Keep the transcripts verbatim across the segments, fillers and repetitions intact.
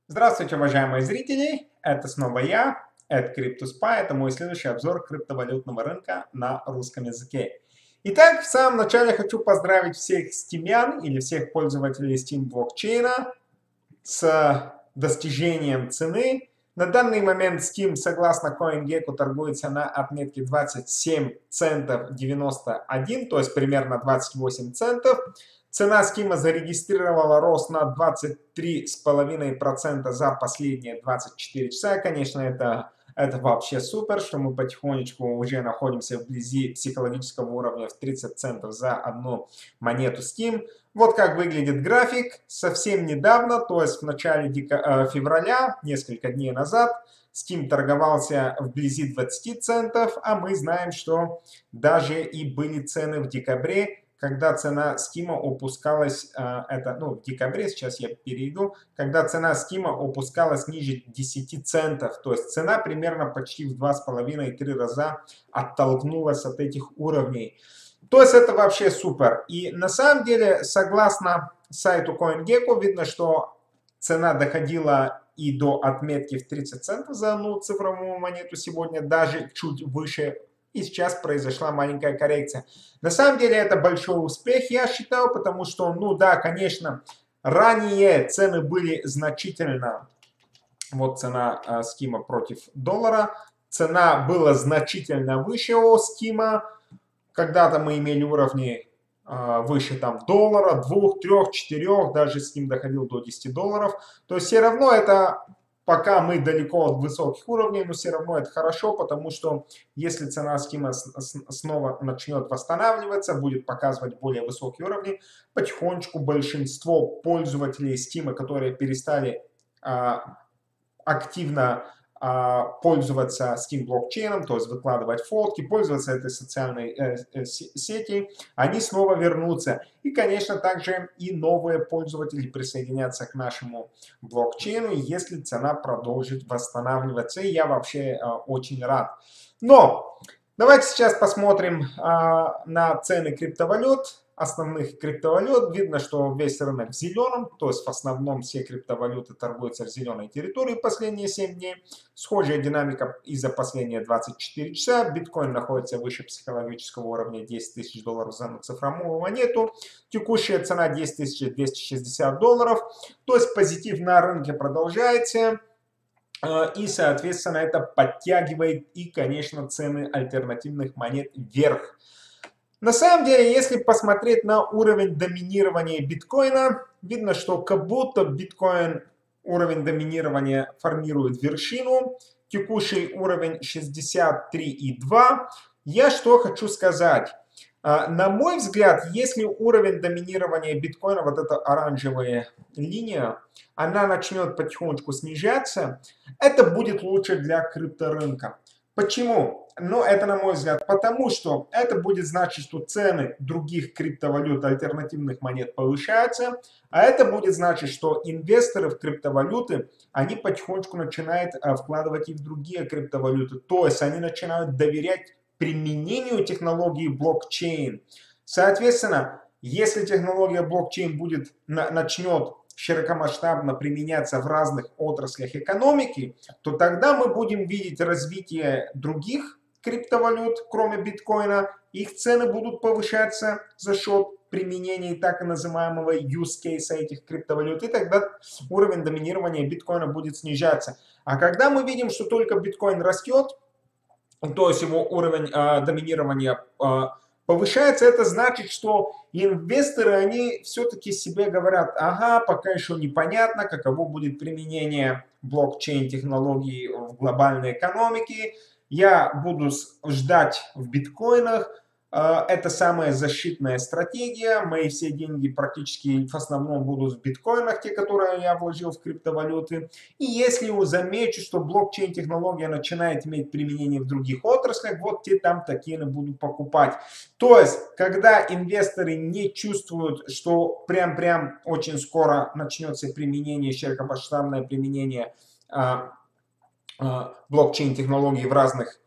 Здравствуйте, уважаемые зрители! Это снова я, это CryptoSpy, это мой следующий обзор криптовалютного рынка на русском языке. Итак, в самом начале хочу поздравить всех стимян или всех пользователей Steam блокчейна с достижением цены. На данный момент Steam, согласно CoinGecko, торгуется на отметке двадцать семь центов девяносто один, то есть примерно двадцать восемь центов. Цена Steam зарегистрировала рост на двадцать три и пять десятых процента за последние двадцать четыре часа. Конечно, это, это вообще супер, что мы потихонечку уже находимся вблизи психологического уровня в тридцать центов за одну монету Steam. Вот как выглядит график. Совсем недавно, то есть в начале февраля, несколько дней назад, Steam торговался вблизи двадцати центов, а мы знаем, что даже и были цены в декабре, когда цена Steam опускалась, это, ну, в декабре, сейчас я перейду, когда цена Steam опускалась ниже десяти центов, то есть цена примерно почти в два с половиной — три раза оттолкнулась от этих уровней. То есть это вообще супер. И на самом деле, согласно сайту CoinGecko, видно, что цена доходила и до отметки в тридцать центов за одну цифровую монету сегодня, даже чуть выше. И сейчас произошла маленькая коррекция. На самом деле это большой успех, я считаю, потому что, ну да, конечно, ранее цены были значительно, вот цена э, Steam против доллара, цена была значительно выше у Steam. Когда-то мы имели уровни э, выше там доллара, двух, трех, четырех, даже Steam доходил до десяти долларов. То есть все равно это... Пока мы далеко от высоких уровней, но все равно это хорошо, потому что если цена Steam снова начнет восстанавливаться, будет показывать более высокие уровни, потихонечку большинство пользователей Steam, которые перестали а, активно а, пользоваться Steam блокчейном, то есть выкладывать фотки, пользоваться этой социальной э, э, сетью, они снова вернутся. И, конечно, также и новые пользователи присоединятся к нашему блокчейну, если цена продолжит восстанавливаться. И я вообще э, очень рад. Но давайте сейчас посмотрим э, на цены криптовалют. Основных криптовалют. Видно, что весь рынок в зеленом, то есть в основном все криптовалюты торгуются в зеленой территории последние семь дней. Схожая динамика и за последние двадцать четыре часа. Биткоин находится выше психологического уровня десять тысяч долларов за цифровую монету. Текущая цена десять тысяч двести шестьдесят долларов. То есть позитив на рынке продолжается. И, соответственно, это подтягивает и, конечно, цены альтернативных монет вверх. На самом деле, если посмотреть на уровень доминирования биткоина, видно, что как будто биткоин уровень доминирования формирует вершину. Текущий уровень шестьдесят три и два. Я что хочу сказать. На мой взгляд, если уровень доминирования биткоина, вот эта оранжевая линия, она начнет потихонечку снижаться, это будет лучше для крипторынка. Почему? Ну, это на мой взгляд, потому что это будет значить, что цены других криптовалют, альтернативных монет повышаются, а это будет значить, что инвесторы в криптовалюты, они потихонечку начинают вкладывать и в другие криптовалюты, то есть они начинают доверять применению технологии блокчейн. Соответственно, если технология блокчейн будет, начнет широкомасштабно применяться в разных отраслях экономики, то тогда мы будем видеть развитие других криптовалют, кроме биткоина. Их цены будут повышаться за счет применения так называемого use case этих криптовалют, и тогда уровень доминирования биткоина будет снижаться. А когда мы видим, что только биткоин растет, то есть его уровень э, доминирования э, повышается, это значит, что инвесторы, они все-таки себе говорят, ага, пока еще непонятно, каково будет применение блокчейн-технологий в глобальной экономике, я буду ждать в биткоинах. Это самая защитная стратегия. Мои все деньги практически в основном будут в биткоинах, те, которые я вложил в криптовалюты. И если замечу, что блокчейн-технология начинает иметь применение в других отраслях, вот те там такие буду покупать. То есть, когда инвесторы не чувствуют, что прям-прям очень скоро начнется применение, широкомасштабное применение блокчейн-технологий в разных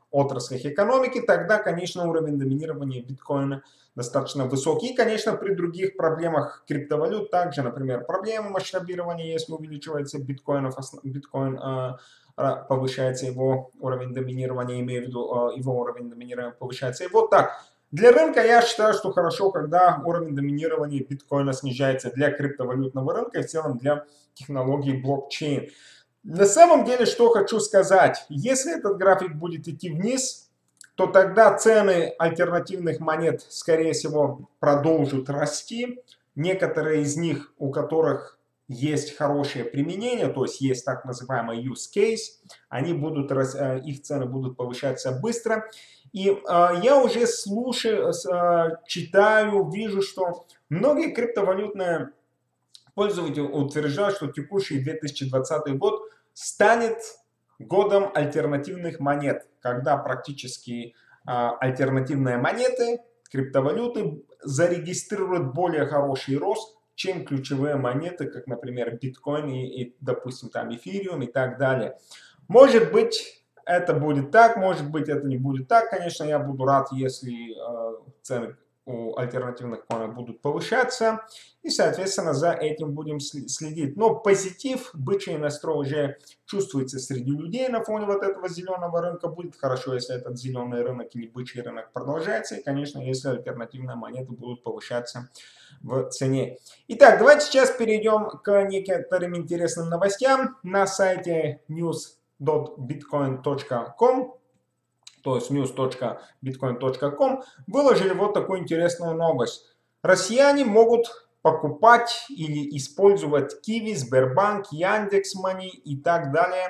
отраслях экономики, тогда, конечно, уровень доминирования биткоина достаточно высокий. И, конечно, при других проблемах криптовалют также, например, проблема масштабирования, если увеличивается биткоинов, биткоин повышается его уровень доминирования, имею в виду его уровень доминирования повышается. И вот так. Для рынка я считаю, что хорошо, когда уровень доминирования биткоина снижается для криптовалютного рынка и в целом для технологии блокчейн. На самом деле, что хочу сказать, если этот график будет идти вниз, то тогда цены альтернативных монет, скорее всего, продолжат расти. Некоторые из них, у которых есть хорошее применение, то есть есть так называемый use case, они будут, их цены будут повышаться быстро. И э, я уже слушаю, э, читаю, вижу, что многие криптовалютные пользователи утверждают, что текущий две тысячи двадцатый год станет годом альтернативных монет, когда практически э, альтернативные монеты, криптовалюты зарегистрируют более хороший рост, чем ключевые монеты, как, например, биткоин и, и допустим, там эфириум и так далее. Может быть, это будет так, может быть, это не будет так. Конечно, я буду рад, если э, цены у альтернативных коинов будут повышаться. И, соответственно, за этим будем следить. Но позитив, бычий настрой уже чувствуется среди людей на фоне вот этого зеленого рынка. Будет хорошо, если этот зеленый рынок или бычий рынок продолжается. И, конечно, если альтернативные монеты будут повышаться в цене. Итак, давайте сейчас перейдем к некоторым интересным новостям. На сайте news bitcoin точка com, то есть news точка bitcoin точка com, выложили вот такую интересную новость. Россияне могут покупать или использовать Kiwi, Сбербанк, Яндекс.Money и так далее,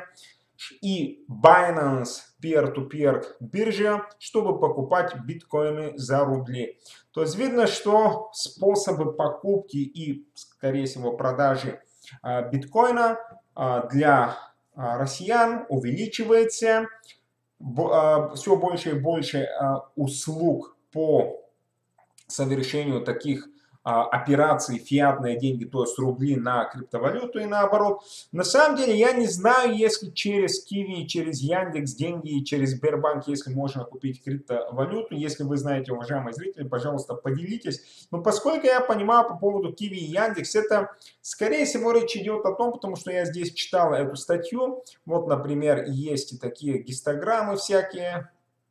и Binance peer-to-peer биржа, чтобы покупать биткоины за рубли. То есть видно, что способы покупки и, скорее всего, продажи э, биткоина э, для россиян увеличивается, все больше и больше услуг по совершению таких операций фиатные деньги, то есть рубли на криптовалюту и наоборот. На самом деле я не знаю, если через Kiwi, через Яндекс деньги, через Сбербанк, если можно купить криптовалюту. Если вы знаете, уважаемые зрители, пожалуйста, поделитесь. Но поскольку я понимаю по поводу Kiwi и Яндекс, это скорее всего речь идет о том, потому что я здесь читал эту статью. Вот, например, есть и такие гистограммы всякие,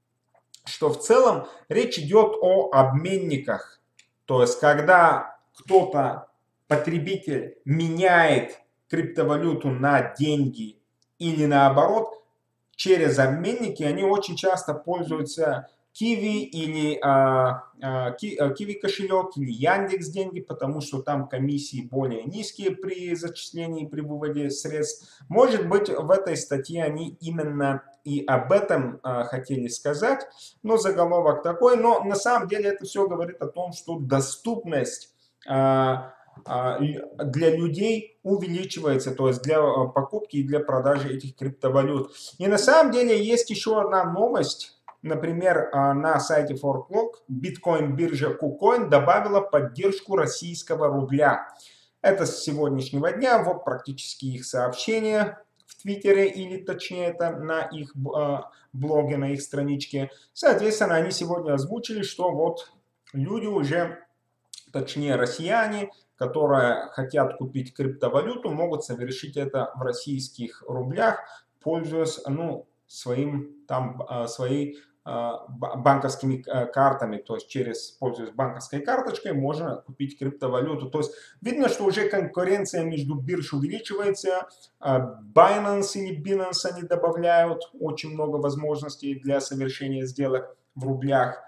что в целом речь идет о обменниках. То есть, когда кто-то, потребитель, меняет криптовалюту на деньги или наоборот, через обменники, они очень часто пользуются Kiwi или а, а, Kiwi кошелек или Яндекс деньги, потому что там комиссии более низкие при зачислении, при выводе средств. Может быть, в этой статье они именно и об этом а, хотели сказать, но заголовок такой. Но на самом деле это все говорит о том, что доступность а, а, для людей увеличивается, то есть для покупки и для продажи этих криптовалют. И на самом деле есть еще одна новость. Например, на сайте ForkLog биткоин-биржа KuCoin добавила поддержку российского рубля. Это с сегодняшнего дня, вот практически их сообщение в Твиттере, или точнее это на их блоге, на их страничке. Соответственно, они сегодня озвучили, что вот люди уже, точнее россияне, которые хотят купить криптовалюту, могут совершить это в российских рублях, пользуясь, ну, своим там своей банковскими картами, то есть через, пользуясь банковской карточкой, можно купить криптовалюту. То есть видно, что уже конкуренция между бирж увеличивается. Binance или Binance они добавляют очень много возможностей для совершения сделок в рублях.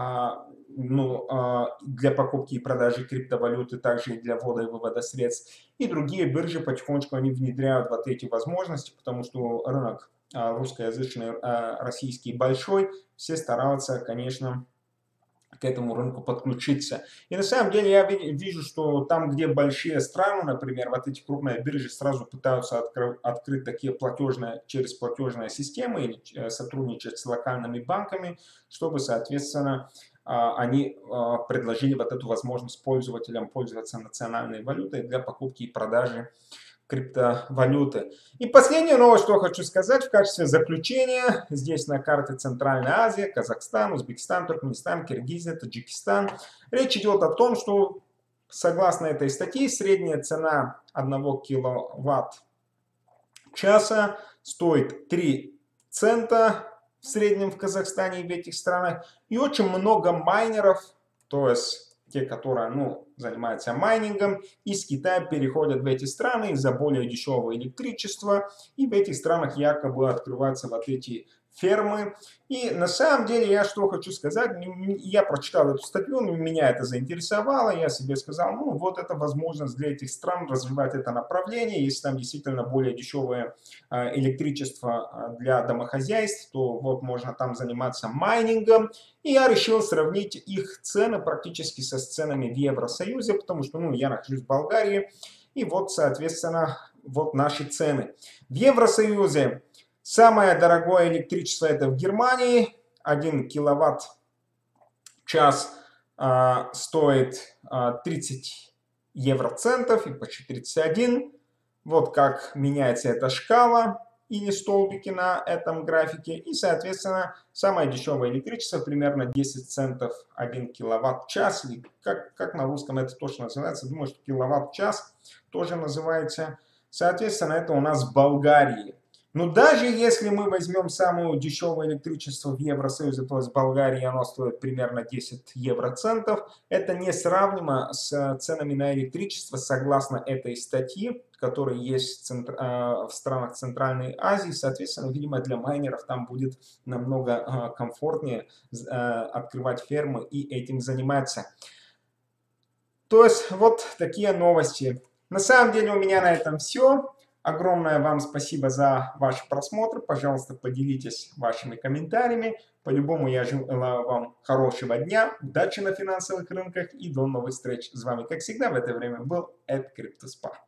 Ну, для покупки и продажи криптовалюты, также и для ввода и вывода средств. И другие биржи потихонечку они внедряют вот эти возможности, потому что рынок русскоязычный, российский большой, все стараются, конечно, к этому рынку подключиться. И на самом деле я вижу, что там, где большие страны, например, вот эти крупные биржи сразу пытаются открыть, открыть такие платежные, через платежные системы или сотрудничать с локальными банками, чтобы, соответственно, они предложили вот эту возможность пользователям пользоваться национальной валютой для покупки и продажи криптовалюты. И последнее новость, что хочу сказать в качестве заключения. Здесь на карте Центральная Азия, Казахстан, Узбекистан, Туркменистан, Киргизия, Таджикистан. Речь идет о том, что согласно этой статье средняя цена одного киловатт-часа стоит три цента в среднем в Казахстане и в этих странах. И очень много майнеров, то есть те, которые ну, занимаются майнингом, из Китая переходят в эти страны из-за более дешевого электричества. И в этих странах якобы открываются вот эти фермы. И на самом деле я что хочу сказать, я прочитал эту статью, меня это заинтересовало, я себе сказал, ну вот это возможность для этих стран развивать это направление, если там действительно более дешевое электричество для домохозяйств, то вот можно там заниматься майнингом. И я решил сравнить их цены практически со ценами в Евросоюзе, потому что ну, я нахожусь в Болгарии, и вот соответственно вот наши цены. В Евросоюзе самое дорогое электричество это в Германии. один киловатт-час э, стоит э, тридцать евроцентов и почти тридцать один. Вот как меняется эта шкала или столбики на этом графике. И соответственно самое дешевое электричество примерно десять центов один киловатт-час. Или как, как на русском это точно называется. Думаю, что киловатт-час тоже называется. Соответственно это у нас в Болгарии. Но даже если мы возьмем самое дешевое электричество в Евросоюзе, то есть в Болгарии оно стоит примерно десять евроцентов, это не сравнимо с ценами на электричество согласно этой статье, которая есть в, центр, э, в странах Центральной Азии. Соответственно, видимо, для майнеров там будет намного э, комфортнее э, открывать фермы и этим заниматься. То есть вот такие новости. На самом деле у меня на этом все. Огромное вам спасибо за ваш просмотр. Пожалуйста, поделитесь вашими комментариями. По-любому я желаю вам хорошего дня, удачи на финансовых рынках и до новых встреч. С вами, как всегда, в это время был Эд CryptoSpa.